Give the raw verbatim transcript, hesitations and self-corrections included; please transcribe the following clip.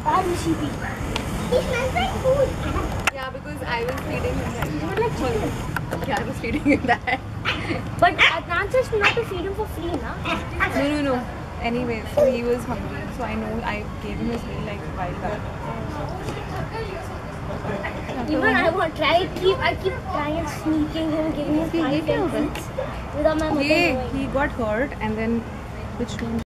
R C P. He smells like food. Yeah, because I was feeding him that. You would like chicken. Yeah, I was feeding him that. But Adnan says not to feed him for free, na? No, no, no. Anyway, so he was hungry. So I know I gave him his meal like a while back. Even I want try keep I keep trying sneaking him, giving him five cents without my mother He, knowing. he got hurt and then which one?